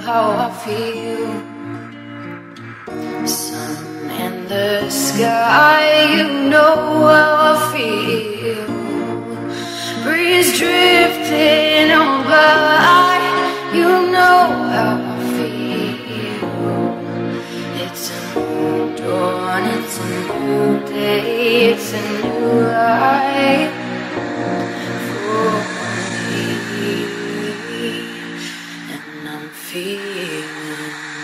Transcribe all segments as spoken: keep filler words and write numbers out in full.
how I feel. Sun in the sky, you know how I feel. Breeze drifting on by, you know how I feel. It's a new dawn, it's a new day, it's a new life for me, and I'm feeling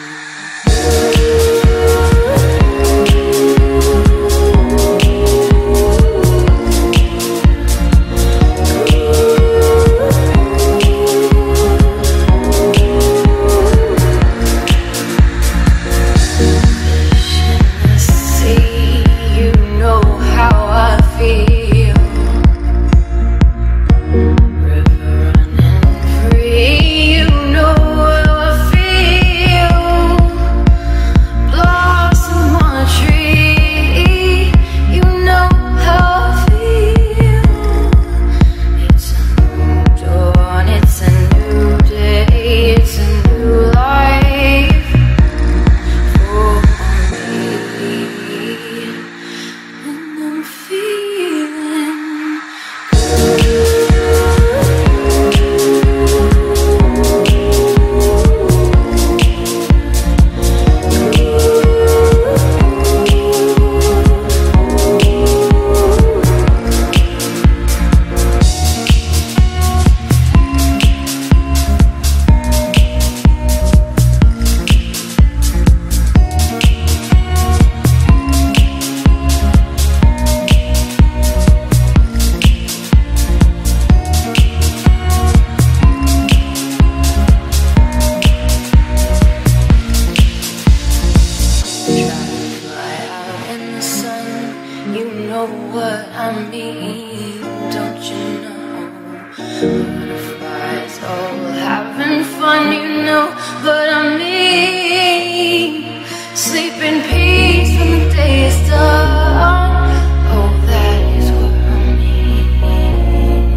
what I mean, don't you know? Butterflies all having fun, you know what I mean. Sleep in peace when the day is done. Oh, that is what I mean.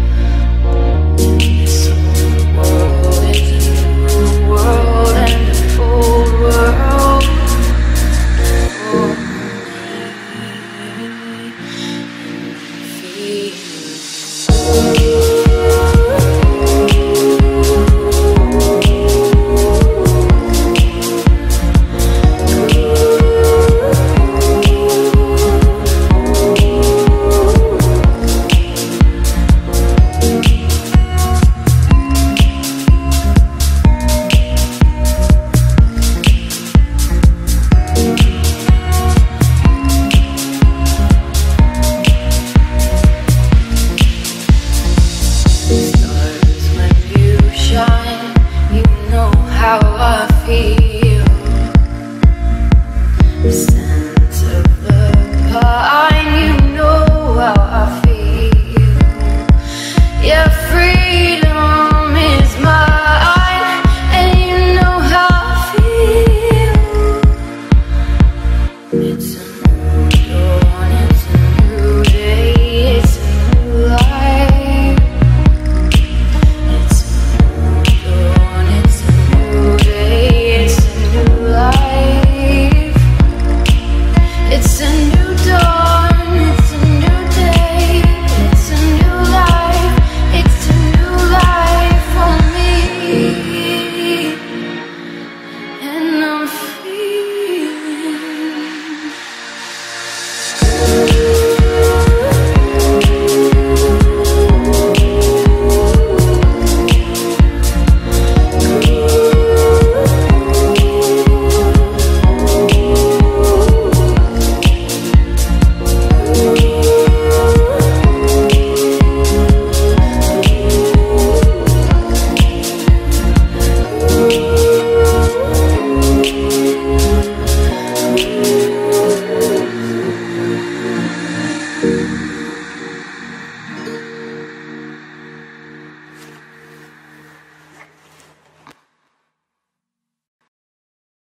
This whole world is a new world and a old world. Oh, how I feel. The scent of the pine, you know how I feel. Yeah, freedom is mine, and you know how I feel. It's a